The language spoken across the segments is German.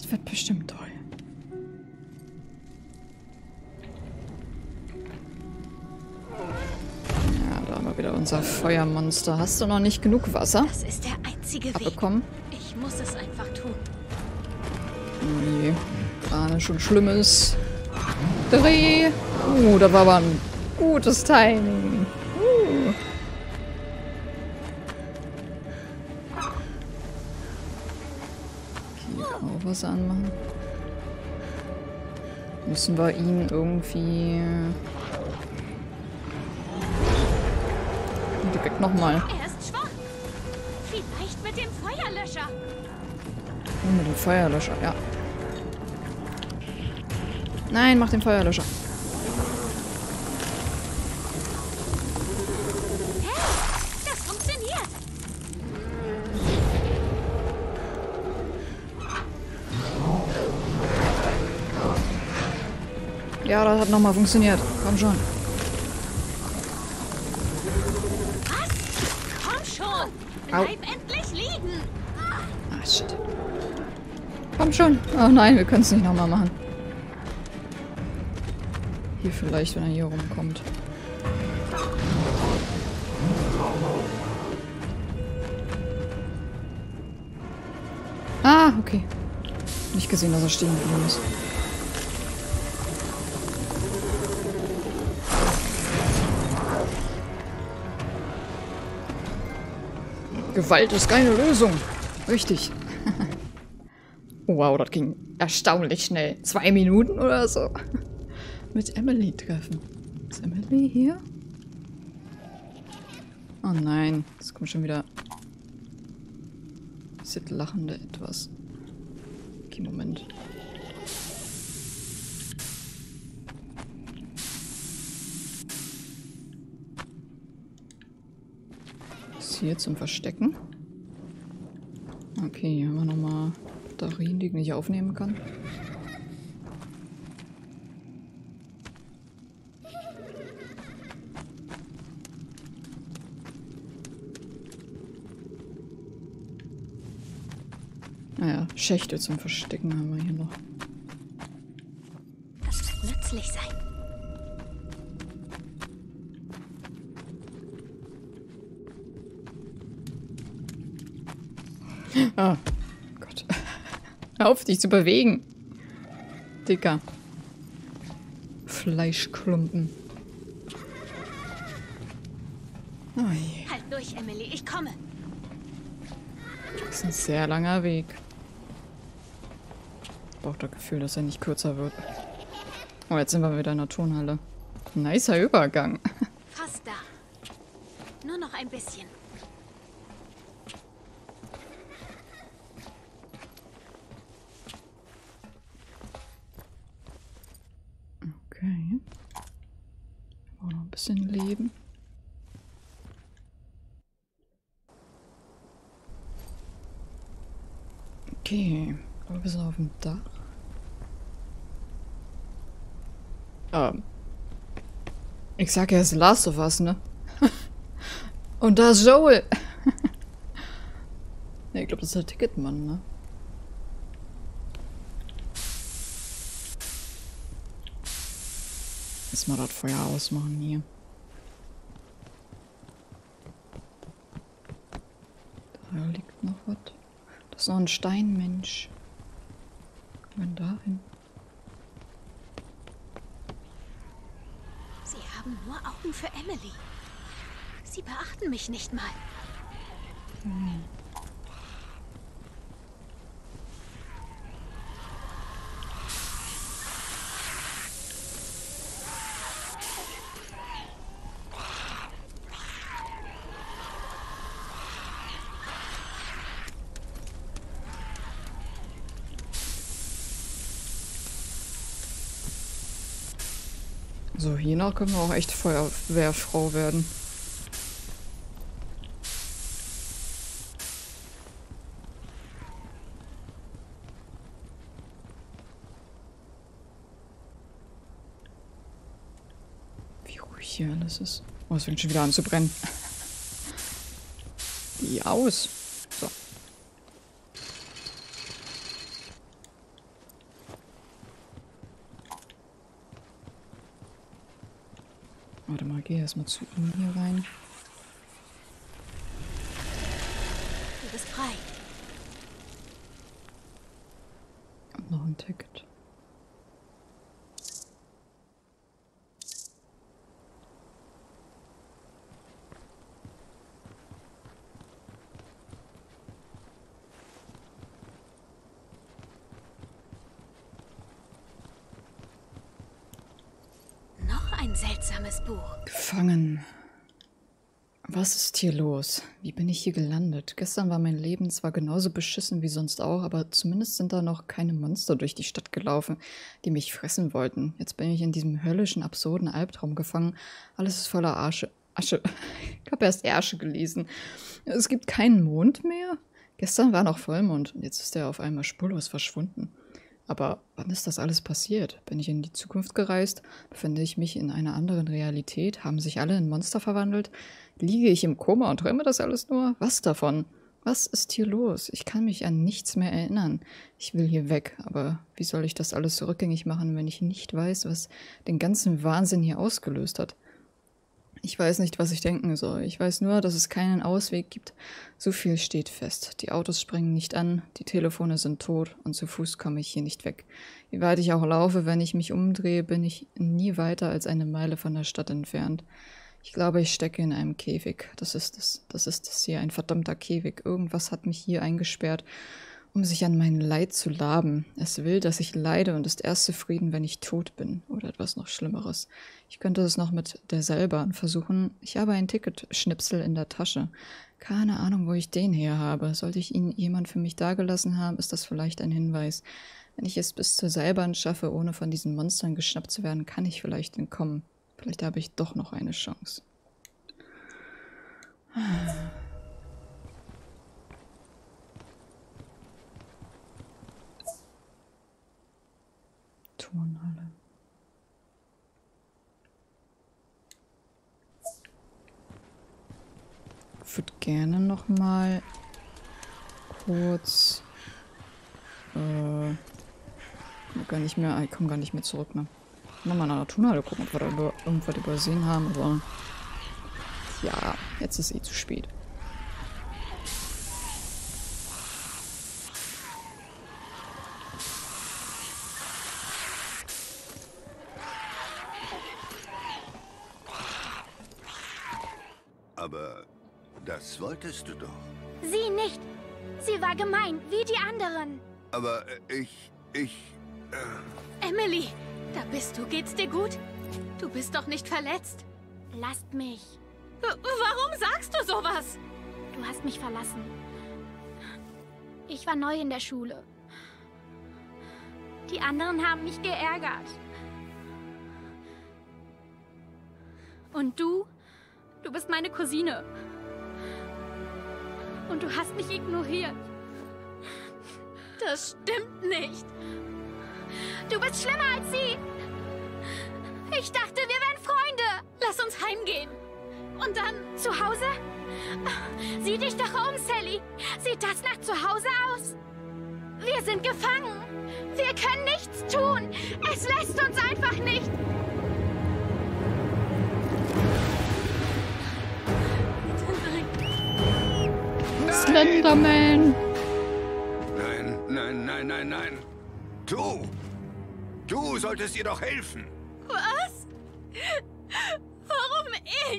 Das wird bestimmt toll. Ja, da haben wir wieder unser Feuermonster. Hast du noch nicht genug Wasser? Das ist der einzige Weg. Abbekommen? Ich muss es einfach tun. Nee, ahne schon Schlimmes. Dreh! Da war aber ein gutes Timing. Hier kann man auch Wasser anmachen. Müssen wir ihn irgendwie... Direkt nochmal. Er ist schwach. Vielleicht mit dem Feuerlöscher. Oh, mit dem Feuerlöscher, ja. Nein, mach den Feuerlöscher. Hey, das funktioniert. Ja, das hat nochmal funktioniert. Komm schon. Was? Komm schon. Bleib endlich liegen. Ah, shit. Komm schon. Oh nein, wir können es nicht nochmal machen. Hier vielleicht, wenn er hier rumkommt. Ah, okay. Nicht gesehen, dass er stehen geblieben ist. Gewalt ist keine Lösung. Richtig. Wow, das ging erstaunlich schnell. 2 Minuten oder so. Mit Emily treffen. Ist Emily hier? Oh nein, jetzt kommt schon wieder Sid lachende etwas. Okay, Moment. Ist hier zum Verstecken? Okay, hier haben wir nochmal Batterien, die ich nicht aufnehmen kann. Naja, Schächte zum Verstecken haben wir hier noch. Das wird nützlich sein. Ah, Gott. Hör auf, dich zu bewegen. Dicker. Fleischklumpen. Oh je. Halt durch, Emily. Ich komme. Das ist ein sehr langer Weg. Ich brauche das Gefühl, dass er nicht kürzer wird. Oh, jetzt sind wir wieder in der Turnhalle. Nicer Übergang. Fast da. Nur noch ein bisschen. Okay. Auch noch ein bisschen Leben. Okay. Aber wir sind auf dem Dach. Ich sag ja, es ist Last of Us, ne? Und da ist Joel. Ne, ich glaube, das ist der Ticketmann, ne? Lass mal das Feuer ausmachen hier. Da liegt noch was. Das ist noch ein Steinmensch. Kommen wir dahin? Sie haben nur Augen für Emily. Sie beachten mich nicht mal. So, hier noch können wir auch echt Feuerwehrfrau werden. Wie ruhig hier alles ist. Oh, es fängt schon wieder an zu brennen. Wie aus. So. Warte mal, geh erstmal zu ihm hier rein. Du bist frei. Und noch ein Ticket. Noch ein seltsames Buch. Gefangen. Was ist hier los? Wie bin ich hier gelandet? Gestern war mein Leben zwar genauso beschissen wie sonst auch, aber zumindest sind da noch keine Monster durch die Stadt gelaufen, die mich fressen wollten. Jetzt bin ich in diesem höllischen, absurden Albtraum gefangen. Alles ist voller Asche. Ich habe erst Ärsche gelesen. Es gibt keinen Mond mehr? Gestern war noch Vollmond und jetzt ist er auf einmal spurlos verschwunden. Aber wann ist das alles passiert? Bin ich in die Zukunft gereist? Befinde ich mich in einer anderen Realität? Haben sich alle in Monster verwandelt? Liege ich im Koma und träume das alles nur? Was davon? Was ist hier los? Ich kann mich an nichts mehr erinnern. Ich will hier weg, aber wie soll ich das alles so rückgängig machen, wenn ich nicht weiß, was den ganzen Wahnsinn hier ausgelöst hat? Ich weiß nicht, was ich denken soll. Ich weiß nur, dass es keinen Ausweg gibt. So viel steht fest. Die Autos springen nicht an, die Telefone sind tot und zu Fuß komme ich hier nicht weg. Wie weit ich auch laufe, wenn ich mich umdrehe, bin ich nie weiter als eine Meile von der Stadt entfernt. Ich glaube, ich stecke in einem Käfig. Das ist es. Das ist es hier, ein verdammter Käfig. Irgendwas hat mich hier eingesperrt, um sich an mein Leid zu laben. Es will, dass ich leide und ist erst zufrieden, wenn ich tot bin. Oder etwas noch Schlimmeres. Ich könnte es noch mit der Seilbahn versuchen. Ich habe ein Ticketschnipsel in der Tasche. Keine Ahnung, wo ich den her habe. Sollte ich ihn jemand für mich dagelassen haben, ist das vielleicht ein Hinweis. Wenn ich es bis zur Seilbahn schaffe, ohne von diesen Monstern geschnappt zu werden, kann ich vielleicht entkommen. Vielleicht habe ich doch noch eine Chance. Turnhalle. Ich würde gerne noch mal kurz gar nicht mehr, ich komme gar nicht mehr zurück, ne? Nochmal nach der Turnhalle gucken, ob wir da irgendwas übersehen haben, aber ja, jetzt ist eh zu spät. Aber das wolltest du doch. Sie nicht. Sie war gemein, wie die anderen. Aber Emily, da bist du. Geht's dir gut? Du bist doch nicht verletzt. Lasst mich. Warum sagst du sowas? Du hast mich verlassen. Ich war neu in der Schule. Die anderen haben mich geärgert. Und du? Du bist meine Cousine. Und du hast mich ignoriert. Das stimmt nicht. Du bist schlimmer als sie. Ich dachte, wir wären Freunde. Lass uns heimgehen. Und dann zu Hause? Sieh dich doch um, Sally. Sieht das nach zu Hause aus? Wir sind gefangen. Wir können nichts tun. Es lässt uns einfach nicht. Slenderman! Nein. Du solltest ihr doch helfen. Was? Warum ich?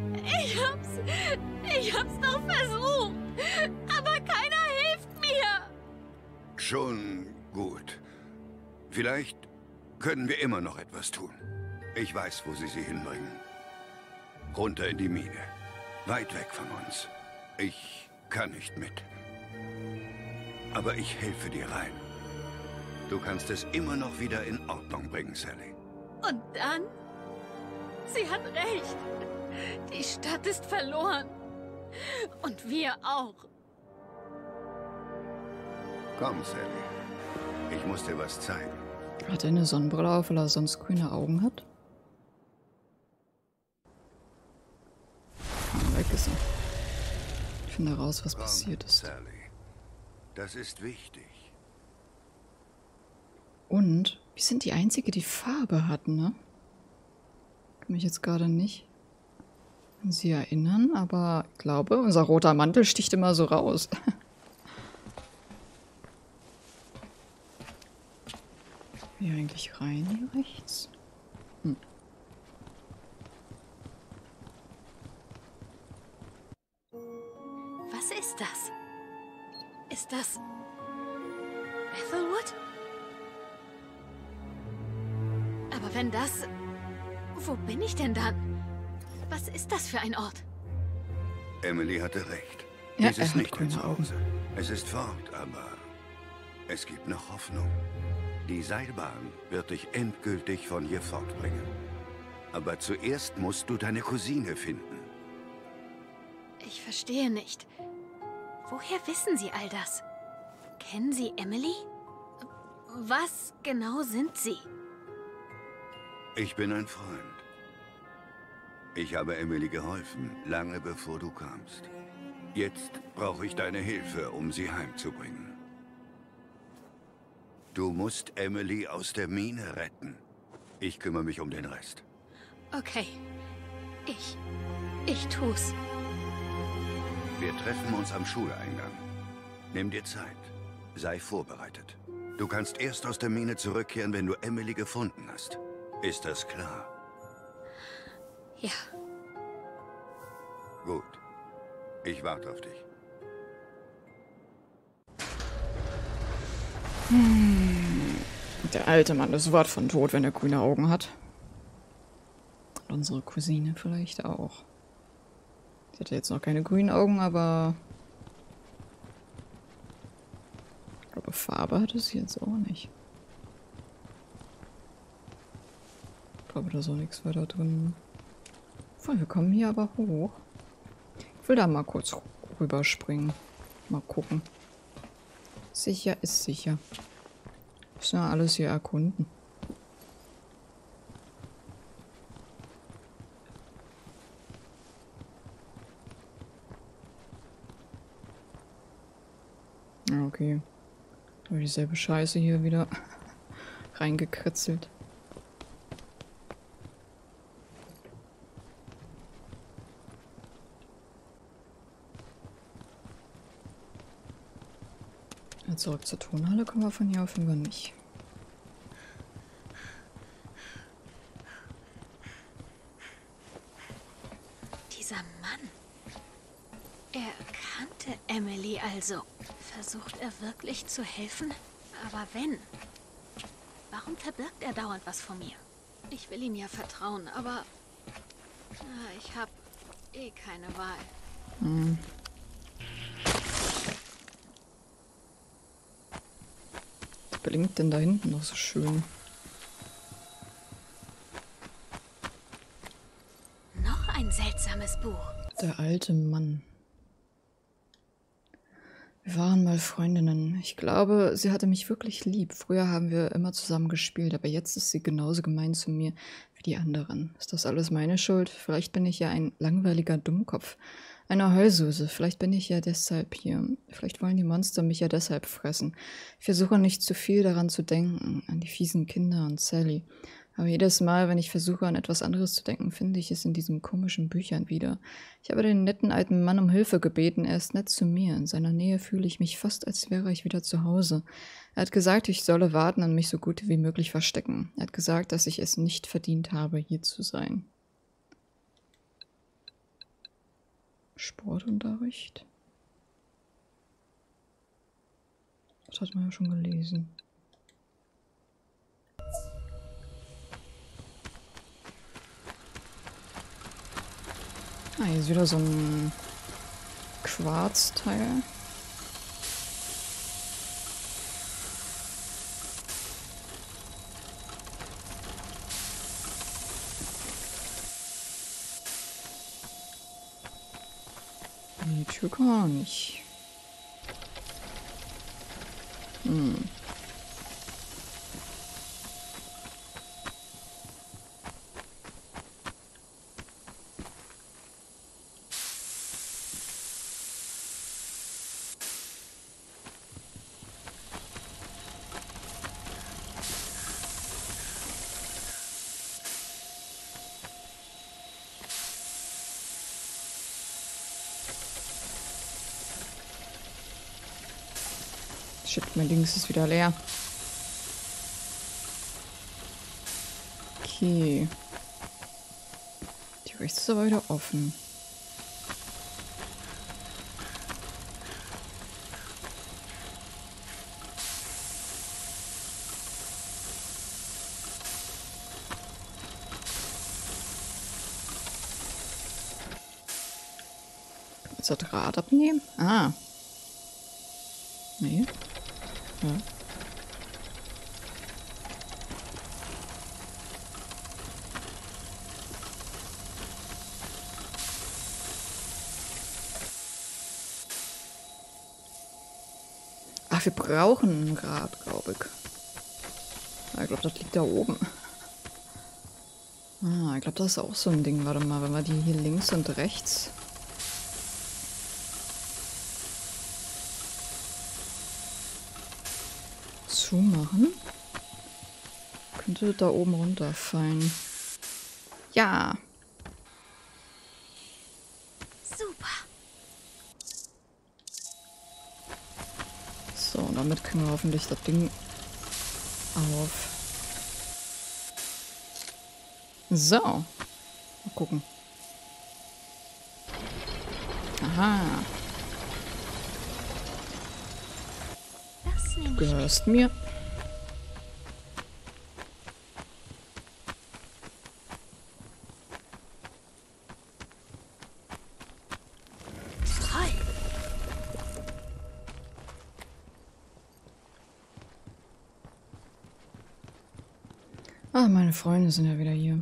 Ich hab's doch versucht. Aber keiner hilft mir. Schon gut. Vielleicht können wir immer noch etwas tun. Ich weiß, wo sie hinbringen. Runter in die Mine. Weit weg von uns. Ich kann nicht mit. Aber ich helfe dir rein. Du kannst es immer noch wieder in Ordnung bringen, Sally. Und dann? Sie hat recht. Die Stadt ist verloren. Und wir auch. Komm, Sally. Ich muss dir was zeigen. Hat er eine Sonnenbrille auf, weil er sonst grüne Augen hat? Weg ist er. Ich finde heraus, was passiert ist. Sally. Das ist wichtig. Und wir sind die Einzige, die Farbe hat, ne? kann mich jetzt gerade nicht an sie erinnern, aber ich glaube, unser roter Mantel sticht immer so raus. Hier eigentlich rein, hier rechts? Hm. Was ist das? Ist das Ethelwood? Aber wenn das... Wo bin ich denn dann? Was ist das für ein Ort? Emily hatte recht. Ja, Dies ist nicht dein grüne Augen. Zuhause. Es ist fort, aber es gibt noch Hoffnung. Die Seilbahn wird dich endgültig von hier fortbringen. Aber zuerst musst du deine Cousine finden. Ich verstehe nicht. Woher wissen Sie all das? Kennen Sie Emily? Was genau sind Sie? Ich bin ein Freund. Ich habe Emily geholfen, lange bevor du kamst. Jetzt brauche ich deine Hilfe, um sie heimzubringen. Du musst Emily aus der Mine retten. Ich kümmere mich um den Rest. Okay. Ich tu's. Wir treffen uns am Schuleingang. Nimm dir Zeit. Sei vorbereitet. Du kannst erst aus der Mine zurückkehren, wenn du Emily gefunden hast. Ist das klar? Ja. Gut. Ich warte auf dich. Der alte Mann ist weit von tot, wenn er grüne Augen hat. Und unsere Cousine vielleicht auch. Sie hatte jetzt noch keine grünen Augen, aber... Ich glaube, Farbe hatte sie jetzt auch nicht. Ich glaube, da ist auch nichts weiter drin. Voll, wir kommen hier aber hoch. Ich will da mal kurz rüberspringen. Mal gucken. Sicher ist sicher. Müssen wir alles hier erkunden. Ja, okay. Aber dieselbe Scheiße hier wieder reingekritzelt. Zurück zur Tonhalle kommen wir von hier auf jeden Fall nicht. Dieser Mann. Er kannte Emily also. Versucht er wirklich zu helfen? Aber wenn? Warum verbirgt er dauernd was vor mir? Ich will ihm ja vertrauen, aber... ich habe eh keine Wahl. Hm. Was blinkt denn da hinten noch so schön? Noch ein seltsames Buch. Der alte Mann. Wir waren mal Freundinnen. Ich glaube, sie hatte mich wirklich lieb. Früher haben wir immer zusammen gespielt, aber jetzt ist sie genauso gemein zu mir wie die anderen. Ist das alles meine Schuld? Vielleicht bin ich ja ein langweiliger Dummkopf. Eine Heulsuse. Vielleicht bin ich ja deshalb hier. Vielleicht wollen die Monster mich ja deshalb fressen. Ich versuche nicht zu viel daran zu denken, an die fiesen Kinder und Sally. Aber jedes Mal, wenn ich versuche, an etwas anderes zu denken, finde ich es in diesen komischen Büchern wieder. Ich habe den netten alten Mann um Hilfe gebeten, er ist nett zu mir. In seiner Nähe fühle ich mich fast, als wäre ich wieder zu Hause. Er hat gesagt, ich solle warten und mich so gut wie möglich verstecken. Er hat gesagt, dass ich es nicht verdient habe, hier zu sein. Sportunterricht? Das hat man ja schon gelesen. Ah, hier ist wieder so ein Quarzteil. Die Tür kann man auch nicht. Shit, mein Dings ist wieder leer. Okay. Die rechts ist aber wieder offen. Kannst du das Rad abnehmen? Ah. Nee. Ja. Ach, wir brauchen ein Rad, glaube ich. Ja, ich glaube, das liegt da oben. Ah, ich glaube, das ist auch so ein Ding. Warte mal, wenn wir die hier links und rechts... zumachen, könnte da oben runterfallen. Ja. Super. So, und damit kriegen wir hoffentlich das Ding auf. So. Mal gucken. Aha. Das nehme Du ich. gehörst mir. Toll. Ah, meine Freunde sind ja wieder hier.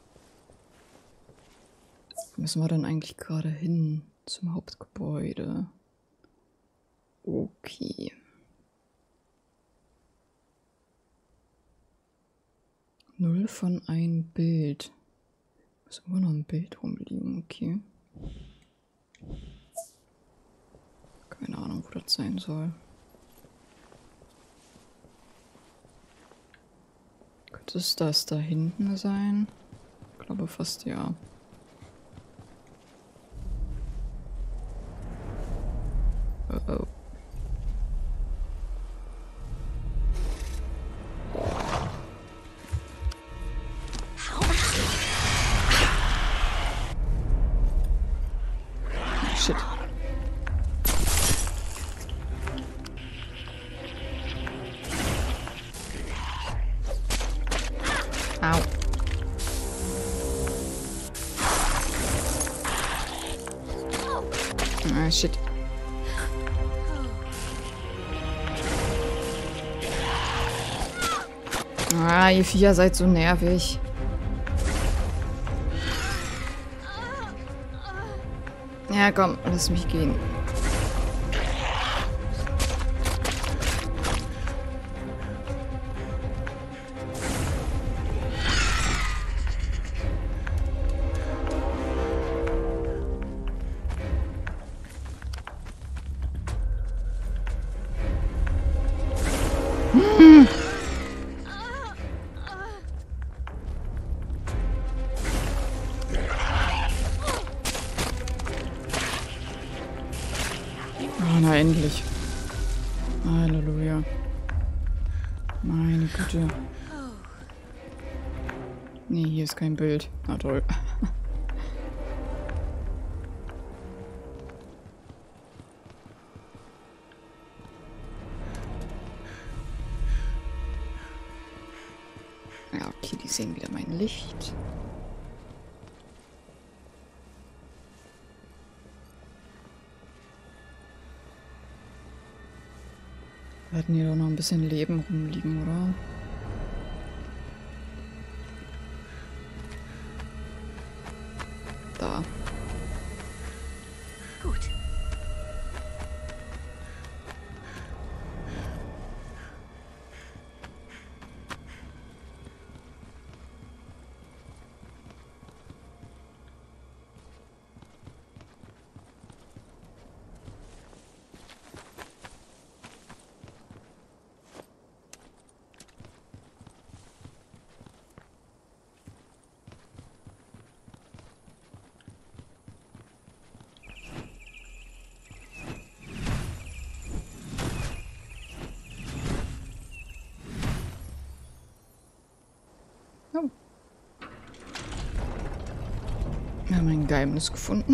Wo müssen wir denn eigentlich gerade hin? Zum Hauptgebäude. Okay. Null von ein Bild. Ist immer noch ein Bild rumliegen, okay. Keine Ahnung, wo das sein soll. Könnte es das da hinten sein? Ich glaube fast ja. Oh oh. Shit. Au. Ah, shit. Ah, ihr Viecher seid so nervig. Ja, komm, lass mich gehen. Oh, na endlich. Halleluja. Meine Güte. Nee, hier ist kein Bild. Na toll. Ja, okay, die sehen wieder mein Licht. Wir hatten hier doch noch ein bisschen Leben rumliegen, oder? Da. Gut. Oh. Wir haben ein Geheimnis gefunden.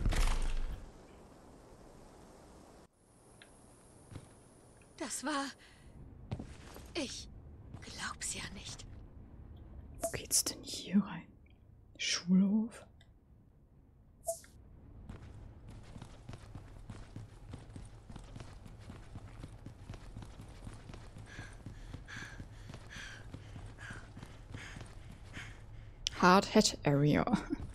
Das war... Ich glaub's ja nicht. Wo geht's denn hier rein? Schulhof? Hard Hat Area.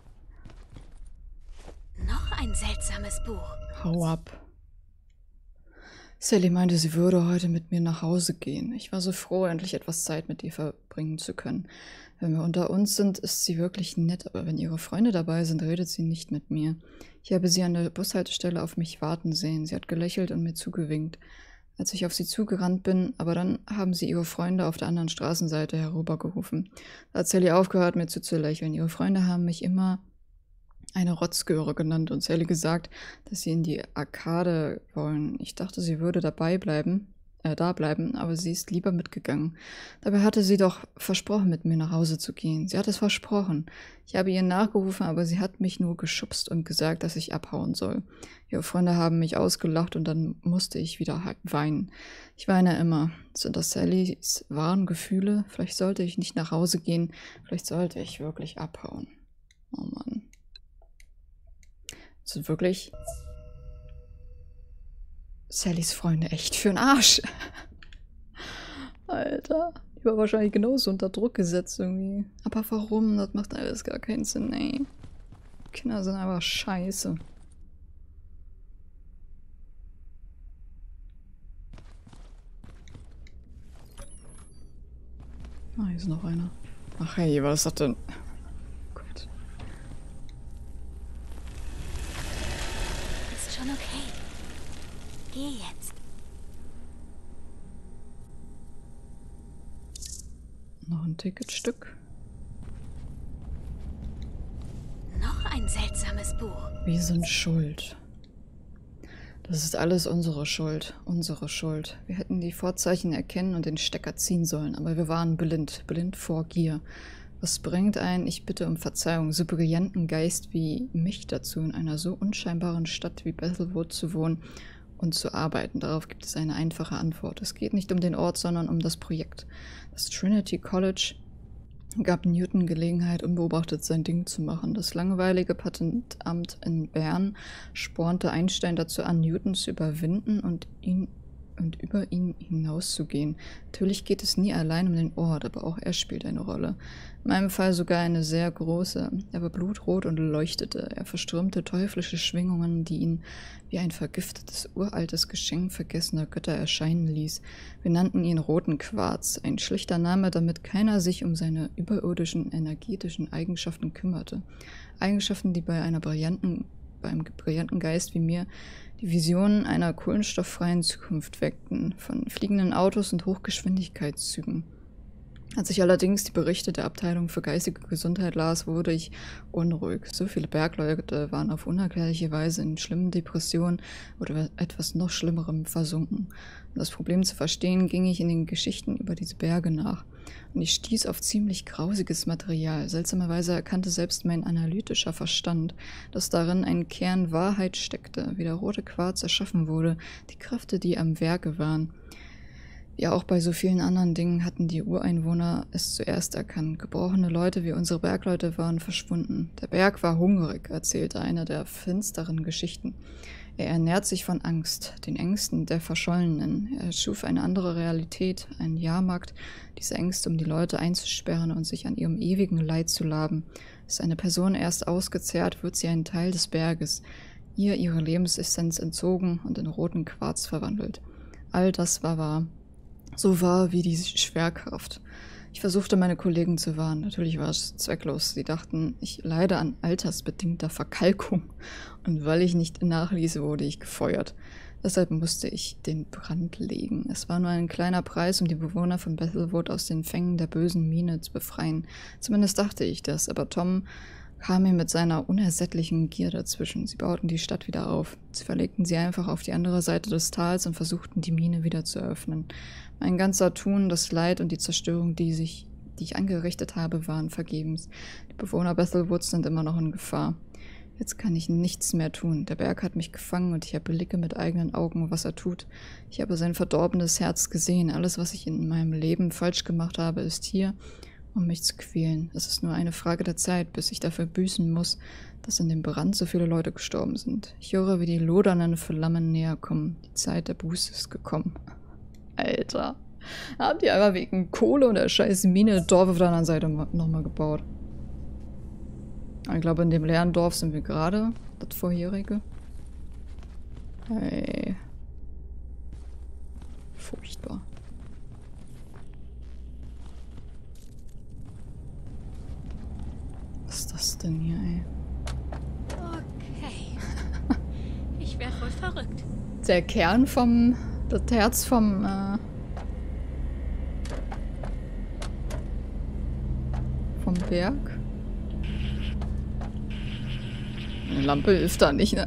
Noch ein seltsames Buch. Hau ab. Sally meinte, sie würde heute mit mir nach Hause gehen. Ich war so froh, endlich etwas Zeit mit ihr verbringen zu können. Wenn wir unter uns sind, ist sie wirklich nett, aber wenn ihre Freunde dabei sind, redet sie nicht mit mir. Ich habe sie an der Bushaltestelle auf mich warten sehen. Sie hat gelächelt und mir zugewinkt, als ich auf sie zugerannt bin, aber dann haben sie ihre Freunde auf der anderen Straßenseite herübergerufen. Da hat Sally aufgehört, mir zuzulächeln. Ihre Freunde haben mich immer eine Rotzgöre genannt und Sally gesagt, dass sie in die Arkade wollen. Ich dachte, sie würde da bleiben, aber sie ist lieber mitgegangen. Dabei hatte sie doch versprochen, mit mir nach Hause zu gehen. Sie hat es versprochen. Ich habe ihr nachgerufen, aber sie hat mich nur geschubst und gesagt, dass ich abhauen soll. Ihre Freunde haben mich ausgelacht und dann musste ich wieder weinen. Ich weine immer. Sind das Sallys wahren Gefühle? Vielleicht sollte ich nicht nach Hause gehen. Vielleicht sollte ich wirklich abhauen. Oh Mann. Sind wirklich Sallys Freunde echt für'n Arsch. Alter. Die war wahrscheinlich genauso unter Druck gesetzt irgendwie. Aber warum? Das macht alles gar keinen Sinn, ey. Kinder sind einfach scheiße. Ah, hier ist noch einer. Ach hey, was ist das denn? Gott. Ist schon okay. Geh jetzt. Noch ein Ticketstück. Noch ein seltsames Buch. Wir sind schuld. Das ist alles unsere Schuld. Unsere Schuld. Wir hätten die Vorzeichen erkennen und den Stecker ziehen sollen, aber wir waren blind. Blind vor Gier. Was bringt einen, ich bitte um Verzeihung, so brillanten Geist wie mich dazu, in einer so unscheinbaren Stadt wie Battlewood zu wohnen und zu arbeiten? Darauf gibt es eine einfache Antwort. Es geht nicht um den Ort, sondern um das Projekt. Das Trinity College gab Newton Gelegenheit, unbeobachtet sein Ding zu machen. Das langweilige Patentamt in Bern spornte Einstein dazu an, Newton zu überwinden und über ihn hinauszugehen. Natürlich geht es nie allein um den Ort, aber auch er spielt eine Rolle. In meinem Fall sogar eine sehr große. Er war blutrot und leuchtete. Er verströmte teuflische Schwingungen, die ihn wie ein vergiftetes, uraltes Geschenk vergessener Götter erscheinen ließ. Wir nannten ihn Roten Quarz, ein schlichter Name, damit keiner sich um seine überirdischen, energetischen Eigenschaften kümmerte. Eigenschaften, die bei einem brillanten Geist wie mir die Visionen einer kohlenstofffreien Zukunft weckten, von fliegenden Autos und Hochgeschwindigkeitszügen. Als ich allerdings die Berichte der Abteilung für geistige Gesundheit las, wurde ich unruhig. So viele Bergleute waren auf unerklärliche Weise in schlimmen Depressionen oder etwas noch Schlimmerem versunken. Um das Problem zu verstehen, ging ich in den Geschichten über diese Berge nach. Und ich stieß auf ziemlich grausiges Material. Seltsamerweise erkannte selbst mein analytischer Verstand, dass darin ein Kern Wahrheit steckte, wie der rote Quarz erschaffen wurde, die Kräfte, die am Werke waren. Ja, auch bei so vielen anderen Dingen hatten die Ureinwohner es zuerst erkannt. Gebrochene Leute wie unsere Bergleute waren verschwunden. Der Berg war hungrig, erzählte einer der finsteren Geschichten. Er ernährt sich von Angst, den Ängsten der Verschollenen. Er schuf eine andere Realität, einen Jahrmarkt, diese Ängste, um die Leute einzusperren und sich an ihrem ewigen Leid zu laben. Ist eine Person erst ausgezehrt, wird sie ein Teil des Berges, ihr ihre Lebensessenz entzogen und in roten Quarz verwandelt. All das war wahr. So wahr wie die Schwerkraft. Ich versuchte, meine Kollegen zu warnen. Natürlich war es zwecklos. Sie dachten, ich leide an altersbedingter Verkalkung. Und weil ich nicht nachließ, wurde ich gefeuert. Deshalb musste ich den Brand legen. Es war nur ein kleiner Preis, um die Bewohner von Battlewood aus den Fängen der bösen Mine zu befreien. Zumindest dachte ich das, aber Tom kam mir mit seiner unersättlichen Gier dazwischen. Sie bauten die Stadt wieder auf. Sie verlegten sie einfach auf die andere Seite des Tals und versuchten, die Mine wieder zu öffnen. Mein ganzer Tun, das Leid und die Zerstörung, die die ich angerichtet habe, waren vergebens. Die Bewohner Bethelwoods sind immer noch in Gefahr. Jetzt kann ich nichts mehr tun. Der Berg hat mich gefangen und ich erblicke mit eigenen Augen, was er tut. Ich habe sein verdorbenes Herz gesehen. Alles, was ich in meinem Leben falsch gemacht habe, ist hier, um mich zu quälen. Es ist nur eine Frage der Zeit, bis ich dafür büßen muss, dass in dem Brand so viele Leute gestorben sind. Ich höre, wie die lodernden Flammen näher kommen. Die Zeit der Buße ist gekommen. Alter. Habt ihr einfach wegen Kohle und der scheiß Mine Dorf auf der anderen Seite nochmal gebaut. Ich glaube, in dem leeren Dorf sind wir gerade. Das vorherige. Hey. Furchtbar. Was ist das denn hier, ey? Okay. Ich werde wohl verrückt. Der Kern vom... Das Herz vom, vom Berg. Eine Lampe hilft da nicht, ne?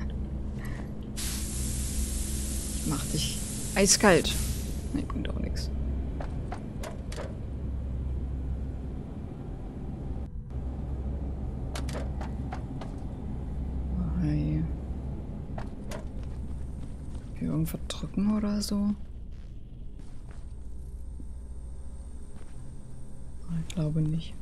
Ich mach dich eiskalt. Ne, bringt auch nichts. Oh, hey. Hier irgendwas drücken oder so? Ich glaube nicht.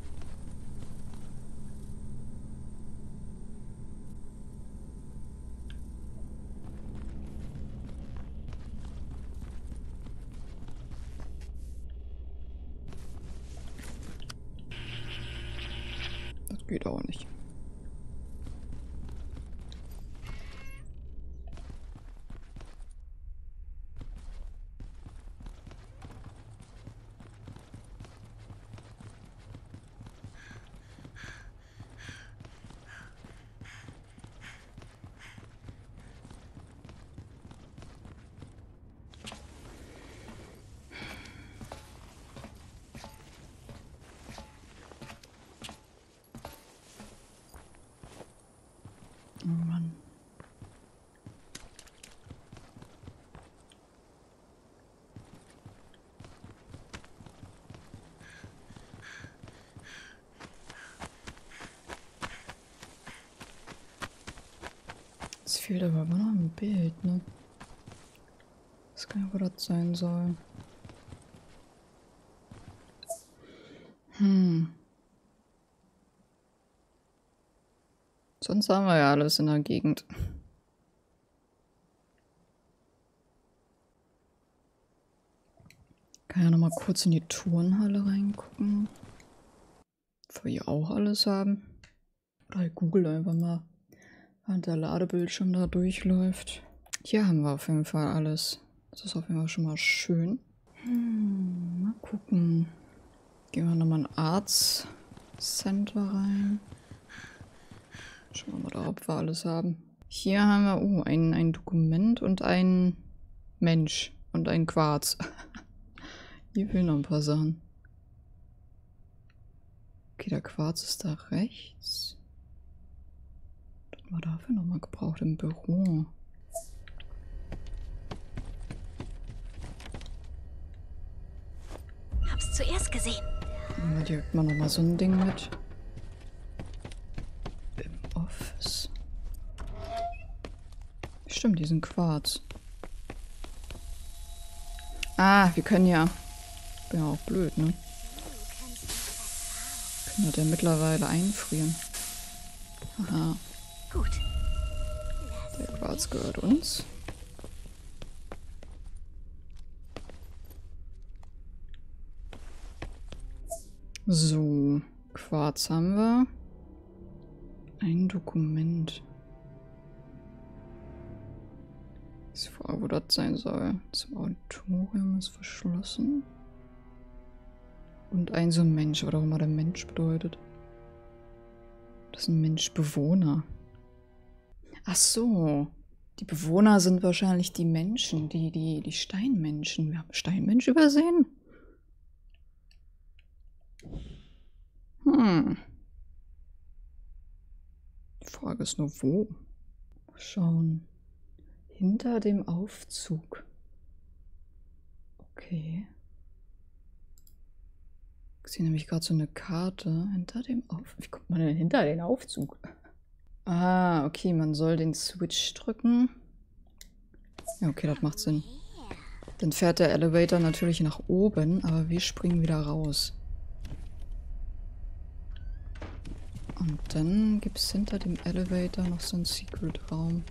Das geht auch nicht. Oh Mann. Es fehlt aber immer noch ein Bild, ne? Das kann ja, wo das sein soll. Sonst haben wir ja alles in der Gegend. Kann ja noch mal kurz in die Turnhalle reingucken. Ob wir hier auch alles haben. Oder ich google einfach mal, während der Ladebildschirm da durchläuft. Hier haben wir auf jeden Fall alles. Das ist auf jeden Fall schon mal schön. Mal gucken. Gehen wir nochmal in Arts Center rein. Schauen wir mal da, ob wir alles haben. Hier haben wir ein Dokument und ein Mensch und ein Quarz. Hier fehlen noch ein paar Sachen. Okay, der Quarz ist da rechts. Das haben wir dafür nochmal gebraucht im Büro. Hab's zuerst gesehen. Nehmen wir direkt mal nochmal so ein Ding mit. Im Office. Stimmt, diesen Quarz. Ah, wir können ja... Bin ja auch blöd, ne? Können wir den mittlerweile einfrieren. Aha. Gut. Der Quarz gehört uns. So, Quarz haben wir. Ein Dokument. Ich frage, wo das sein soll. Das Auditorium ist verschlossen. Und ein so ein Mensch, oder auch immer der Mensch bedeutet. Das ist ein Mensch-Bewohner. Ach so. Die Bewohner sind wahrscheinlich die Menschen, die Steinmenschen. Wir haben Steinmensch übersehen. Die Frage ist nur, wo? Schauen. Hinter dem Aufzug. Okay. Ich sehe nämlich gerade so eine Karte hinter dem Wie kommt man denn hinter den Aufzug? Ah, okay, man soll den Switch drücken. Ja, okay, das macht Sinn. Dann fährt der Elevator natürlich nach oben, aber wir springen wieder raus. Und dann gibt es hinter dem Elevator noch so einen Secret-Raum.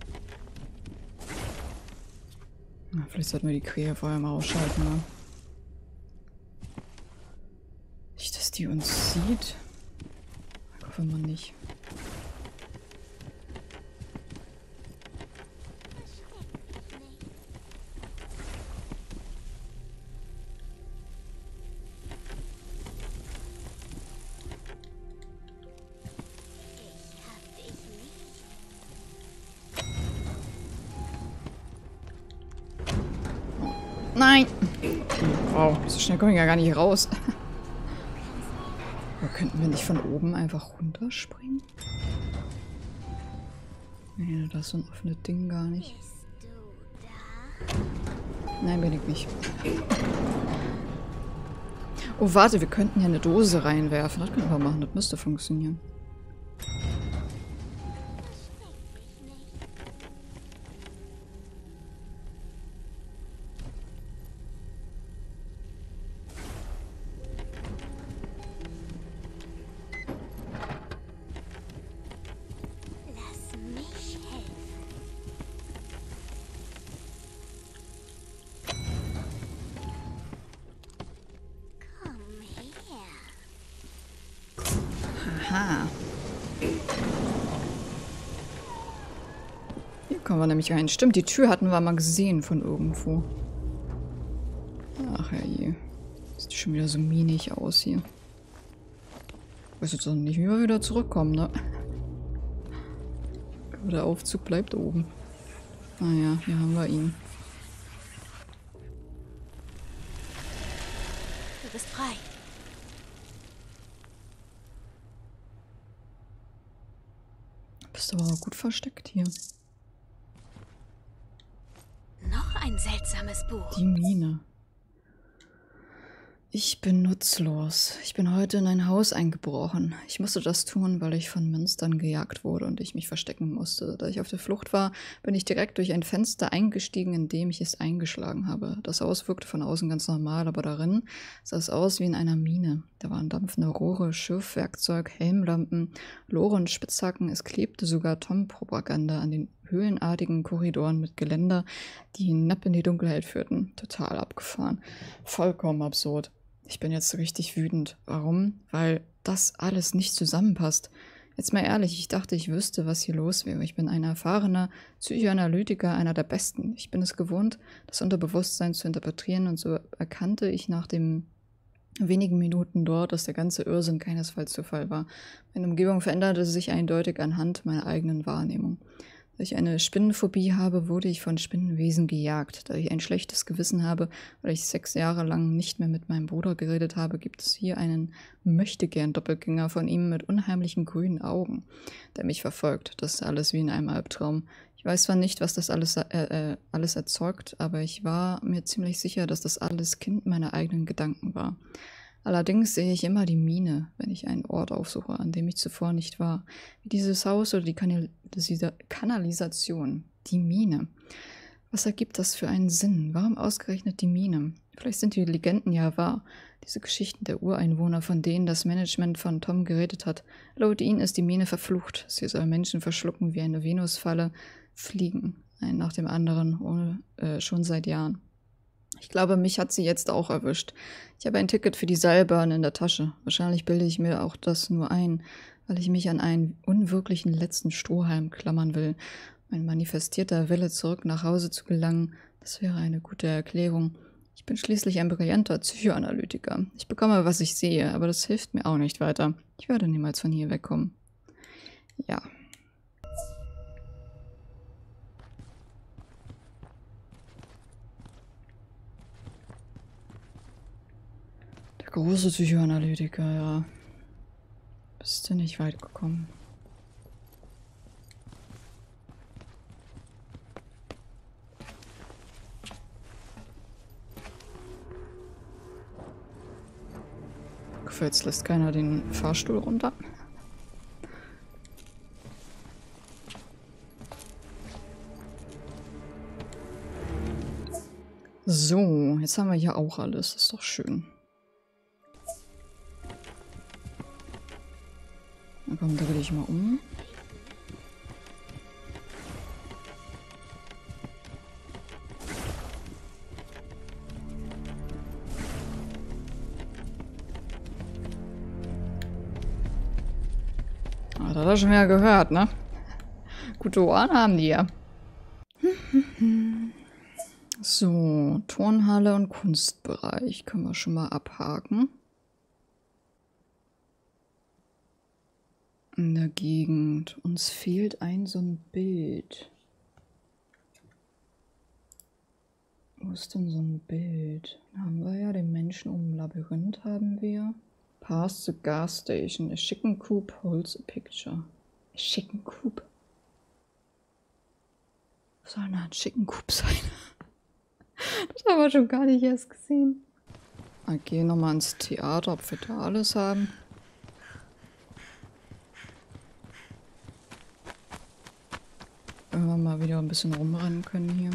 Na, vielleicht sollten wir die Krähe vorher mal ausschalten, ne? Nicht, dass die uns sieht. Ich hoffe mal nicht. Nein! Wow, so schnell komme ich ja gar nicht raus. Aber könnten wir nicht von oben einfach runterspringen? Nee, das ist so ein offenes Ding gar nicht. Nein, bin ich nicht. Oh, warte, wir könnten ja eine Dose reinwerfen. Das können wir machen, das müsste funktionieren. Aha. Hier kommen wir nämlich rein. Stimmt, die Tür hatten wir mal gesehen von irgendwo. Ach herrje. Sieht schon wieder so minig aus hier. Ich weiß jetzt auch nicht, wie wir wieder zurückkommen, ne? Aber der Aufzug bleibt oben. Naja, hier haben wir ihn. Du bist frei. Bist aber auch gut versteckt hier. Noch ein seltsames Buch. Die Mine. Ich bin nutzlos. Ich bin heute in ein Haus eingebrochen. Ich musste das tun, weil ich von Monstern gejagt wurde und ich mich verstecken musste. Da ich auf der Flucht war, bin ich direkt durch ein Fenster eingestiegen, in dem ich es eingeschlagen habe. Das Haus wirkte von außen ganz normal, aber darin sah es aus wie in einer Mine. Da waren dampfende Rohre, Schürfwerkzeug, Helmlampen, Lore und Spitzhacken. Es klebte sogar Tom-Propaganda an den höhlenartigen Korridoren mit Geländer, die hinab in die Dunkelheit führten. Total abgefahren. Vollkommen absurd. Ich bin jetzt richtig wütend. Warum? Weil das alles nicht zusammenpasst. Jetzt mal ehrlich, ich dachte, ich wüsste, was hier los wäre. Ich bin ein erfahrener Psychoanalytiker, einer der Besten. Ich bin es gewohnt, das Unterbewusstsein zu interpretieren, und so erkannte ich nach den wenigen Minuten dort, dass der ganze Irrsinn keinesfalls Zufall war. Meine Umgebung veränderte sich eindeutig anhand meiner eigenen Wahrnehmung. Da ich eine Spinnenphobie habe, wurde ich von Spinnenwesen gejagt. Da ich ein schlechtes Gewissen habe, weil ich 6 Jahre lang nicht mehr mit meinem Bruder geredet habe, gibt es hier einen Möchtegern-Doppelgänger von ihm mit unheimlichen grünen Augen, der mich verfolgt. Das ist alles wie in einem Albtraum. Ich weiß zwar nicht, was das alles erzeugt, aber ich war mir ziemlich sicher, dass das alles Kind meiner eigenen Gedanken war. Allerdings sehe ich immer die Mine, wenn ich einen Ort aufsuche, an dem ich zuvor nicht war. Wie dieses Haus oder die Kanalisation. Die Mine. Was ergibt das für einen Sinn? Warum ausgerechnet die Mine? Vielleicht sind die Legenden ja wahr. Diese Geschichten der Ureinwohner, von denen das Management von Tom geredet hat. Laut ihnen ist die Mine verflucht. Sie soll Menschen verschlucken wie eine Venusfalle, fliegen, einen nach dem anderen, schon seit Jahren. Ich glaube, mich hat sie jetzt auch erwischt. Ich habe ein Ticket für die Seilbahn in der Tasche. Wahrscheinlich bilde ich mir auch das nur ein, weil ich mich an einen unwirklichen letzten Strohhalm klammern will. Mein manifestierter Wille, zurück nach Hause zu gelangen, das wäre eine gute Erklärung. Ich bin schließlich ein brillanter Psychoanalytiker. Ich bekomme, was ich sehe, aber das hilft mir auch nicht weiter. Ich werde niemals von hier wegkommen. Ja. Große Psychoanalytiker, ja. Bist du nicht weit gekommen? hoffe, jetzt lässt keiner den Fahrstuhl runter. So, jetzt haben wir hier auch alles. Das ist doch schön. Na komm, da will ich mal um. Ah, das hat er schon wieder gehört, ne? Gute Ohren haben die ja. So, Turnhalle und Kunstbereich können wir schon mal abhaken. In der Gegend. Uns fehlt so ein Bild. Wo ist denn so ein Bild? Da haben wir ja den Menschen um Labyrinth haben wir. Past the gas station. A chicken coop holds a picture. A chicken coop? Was soll denn ein Chicken coop sein? Das haben wir schon gar nicht erst gesehen. Okay, nochmal ins Theater, ob wir da alles haben. Wenn wir mal wieder ein bisschen rumrennen können hier.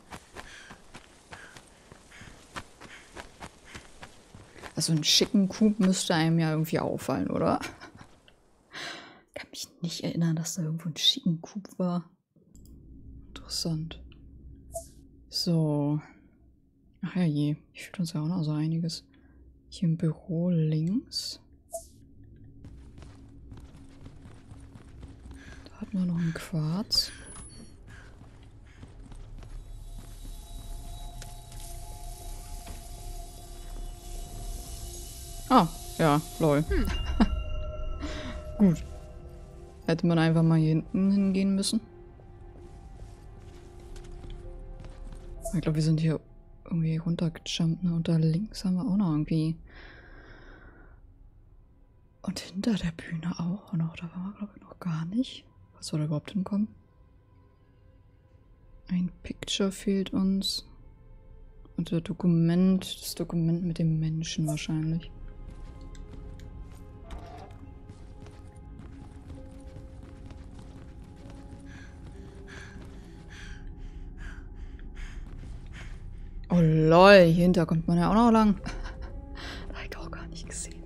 Also ein schicken Coop müsste einem ja irgendwie auffallen, oder? Ich kann mich nicht erinnern, dass da irgendwo ein schicken Coop war. Interessant. So. Ach ja je, ich fehlt uns ja auch noch so einiges. Hier im Büro links. Da hat man noch einen Quarz. Ah, ja, lol. Gut. Hätte man einfach mal hier hinten hingehen müssen. Ich glaube, wir sind hier irgendwie runtergejumpt, ne? Und da links haben wir auch noch irgendwie. Und hinter der Bühne auch noch. Da waren wir, glaube ich, noch gar nicht. Was soll da überhaupt hinkommen? Ein Picture fehlt uns. Und das Dokument mit dem Menschen wahrscheinlich. Oh lol, hier hinter kommt man ja auch noch lang. Da habe ich auch gar nicht gesehen.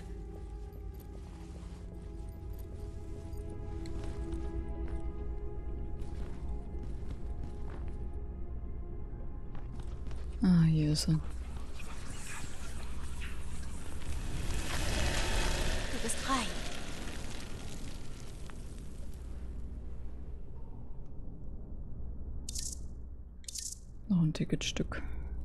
Ah, hier ist er. Du bist frei. Noch ein Ticketstück.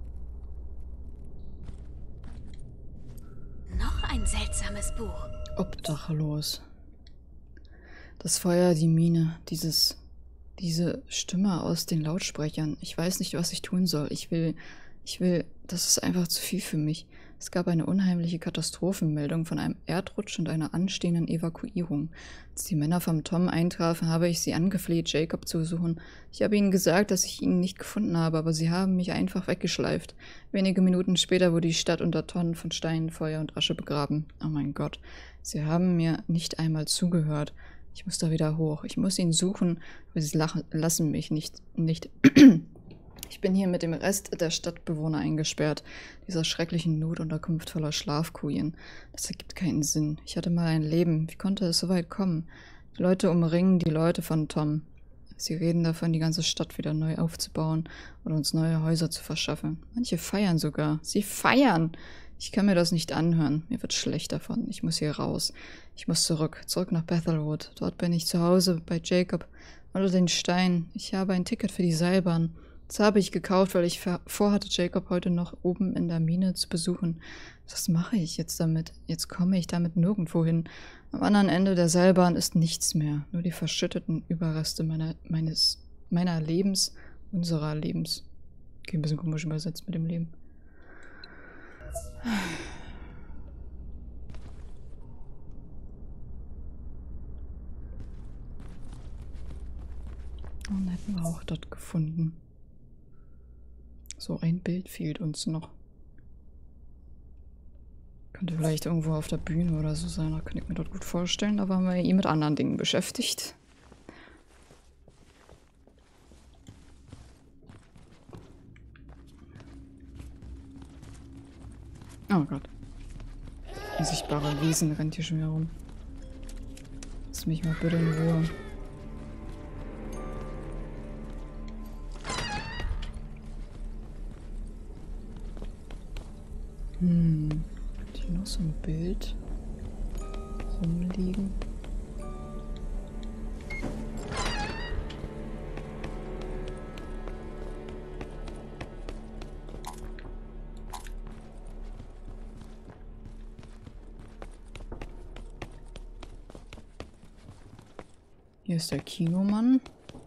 Noch ein seltsames Buch. Obdachlos. Das Feuer, die Mine, diese Stimme aus den Lautsprechern. Ich weiß nicht, was ich tun soll. Ich will, das ist einfach zu viel für mich. Es gab eine unheimliche Katastrophenmeldung von einem Erdrutsch und einer anstehenden Evakuierung. Als die Männer vom Tom eintrafen, habe ich sie angefleht, Jacob zu suchen. Ich habe ihnen gesagt, dass ich ihn nicht gefunden habe, aber sie haben mich einfach weggeschleift. Wenige Minuten später wurde die Stadt unter Tonnen von Steinen, Feuer und Asche begraben. Oh mein Gott, sie haben mir nicht einmal zugehört. Ich muss da wieder hoch. Ich muss ihn suchen, aber sie lassen mich nicht. Ich bin hier mit dem Rest der Stadtbewohner eingesperrt. Dieser schrecklichen Notunterkunft voller Schlafkojen. Das ergibt keinen Sinn. Ich hatte mal ein Leben. Wie konnte es so weit kommen? Die Leute umringen die Leute von Tom. Sie reden davon, die ganze Stadt wieder neu aufzubauen und uns neue Häuser zu verschaffen. Manche feiern sogar. Sie feiern! Ich kann mir das nicht anhören. Mir wird schlecht davon. Ich muss hier raus. Ich muss zurück nach Bethelwood. Dort bin ich zu Hause bei Jacob unter den Steinen. Ich habe ein Ticket für die Seilbahn. Das habe ich gekauft, weil ich vorhatte, Jacob heute noch oben in der Mine zu besuchen. Was mache ich jetzt damit? Jetzt komme ich damit nirgendwo hin. Am anderen Ende der Seilbahn ist nichts mehr. Nur die verschütteten Überreste meiner Lebens, unserer Lebens. Okay, ein bisschen komisch übersetzt mit dem Leben. Und hätten wir auch dort gefunden. So, ein Bild fehlt uns noch. Könnte vielleicht irgendwo auf der Bühne oder so sein, da kann ich mir dort gut vorstellen. Da waren wir eh mit anderen Dingen beschäftigt. Oh Gott. Unsichtbare Wesen rennt hier schon wieder rum. Lass mich mal bitte in Ruhe. Hat hier noch so ein Bild rumliegen? Hier ist der Kinomann.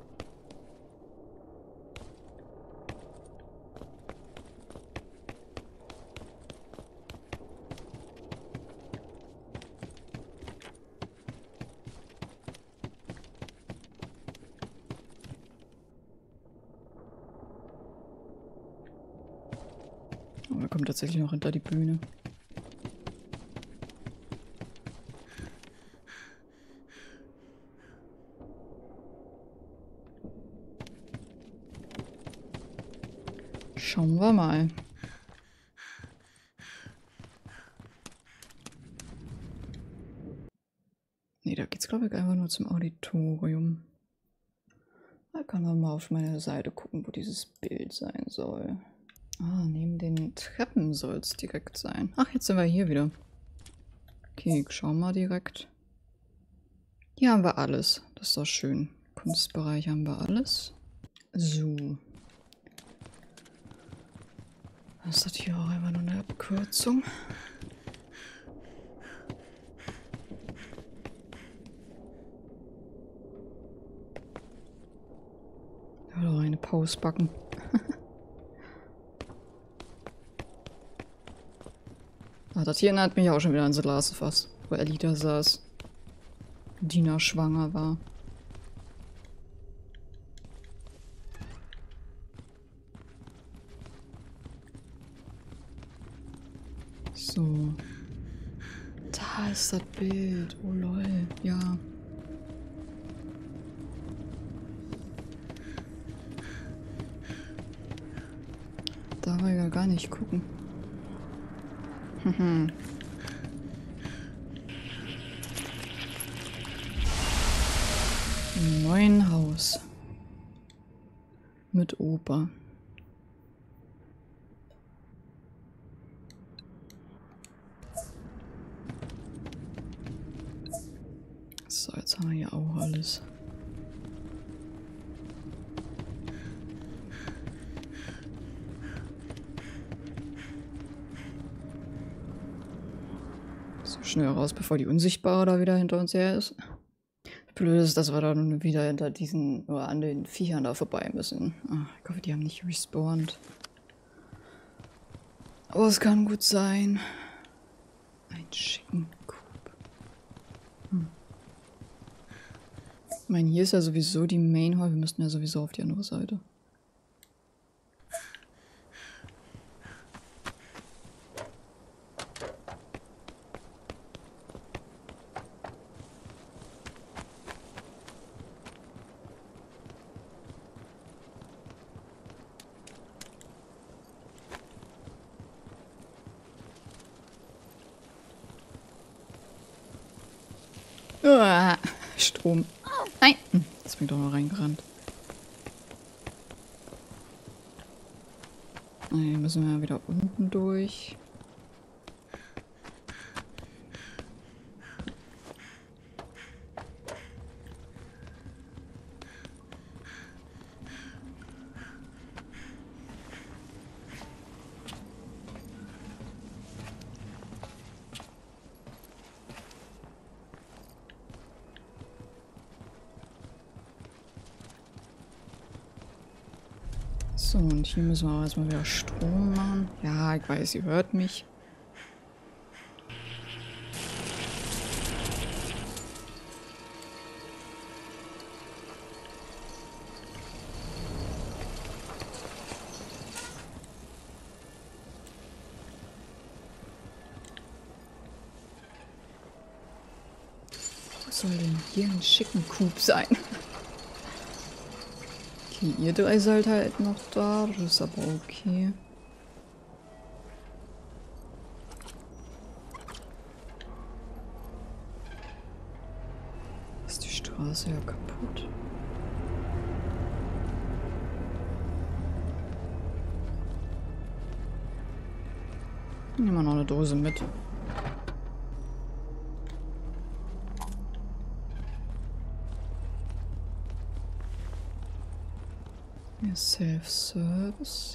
Oh, er kommt tatsächlich noch hinter die Bühne. Schauen wir mal. Nee, da geht's, glaube ich, einfach nur zum Auditorium. Da kann man mal auf meine Seite gucken, wo dieses Bild sein soll. Ah, neben den Treppen soll es direkt sein. Ach, jetzt sind wir hier wieder. Okay, ich schau mal direkt. Hier haben wir alles. Das ist doch schön. Kunstbereich haben wir alles. So. Das ist hier auch einfach nur eine Abkürzung. Ich will doch eine Pause backen. Ah, das hier erinnert mich auch schon wieder an The Last of Us, wo Ellie da saß. Dina schwanger war. So. Da ist das Bild. Oh lol. Ja. Da war ich ja gar nicht gucken. Im neuen Haus. Mit Opa. So, jetzt haben wir hier auch alles. So schnell raus, bevor die Unsichtbare da wieder hinter uns her ist. Blöd ist, dass wir dann wieder hinter diesen oder an den Viechern da vorbei müssen. Oh, ich hoffe, die haben nicht respawned. Aber es kann gut sein. Ein schicken Coop. Ich meine, hier ist ja sowieso die Main Hall. Wir müssten ja sowieso auf die andere Seite. Uah, Strom. Nein! Jetzt bin ich doch noch reingerannt. Hier müssen wir ja wieder unten durch. So, und hier müssen wir erstmal wieder Strom machen. Ja, ich weiß, ihr hört mich. soll denn hier ein schicken Coop sein? Okay, ihr drei seid halt noch da. Das ist aber okay. Ist die Straße ja kaputt. Nehmen wir noch eine Dose mit. Ja, Self-Service.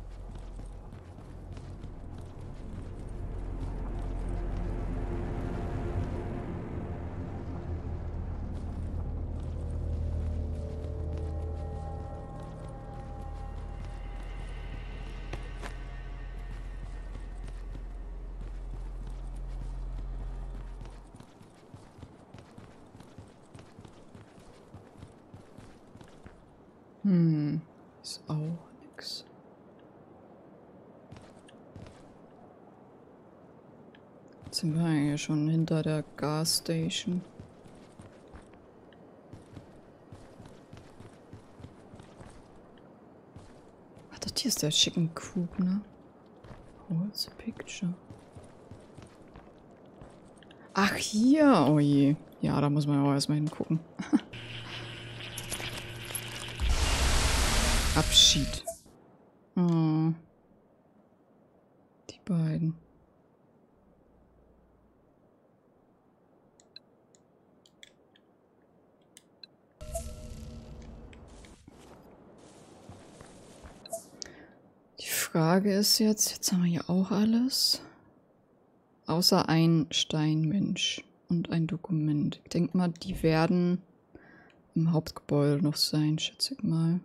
Ist auch nix. Jetzt sind wir eigentlich schon hinter der Gasstation. Ach, das hier ist der Chicken Coop, ne? Oh, it's a picture. Ach, hier! Oh je. Ja, da muss man ja auch erstmal hingucken. Abschied. Oh. Die beiden. Die Frage ist jetzt haben wir hier auch alles. Außer ein Steinmensch und ein Dokument. Ich denke mal, die werden im Hauptgebäude noch sein, schätze ich mal.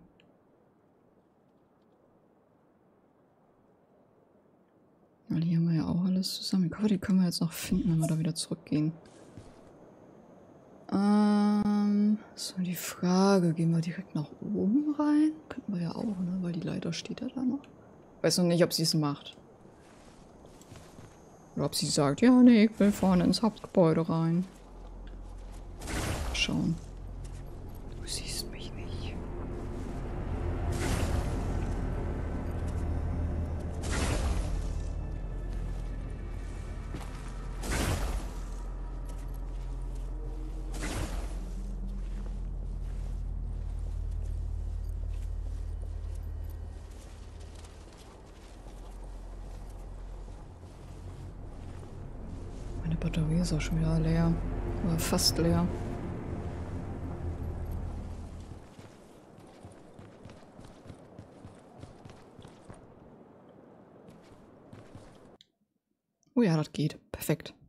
Weil hier haben wir ja auch alles zusammen. Ich hoffe, die können wir jetzt noch finden, wenn wir da wieder zurückgehen. So die Frage, gehen wir direkt nach oben rein? Könnten wir ja auch, ne? Weil die Leiter steht ja da noch. Weiß noch nicht, ob sie es macht. Oder ob sie sagt, ja, nee, ich will vorne ins Hauptgebäude rein. Schauen. Du siehst mich nicht. Meine Batterie ist auch schon wieder leer. Oder fast leer. Oh ja, das geht. Perfekt.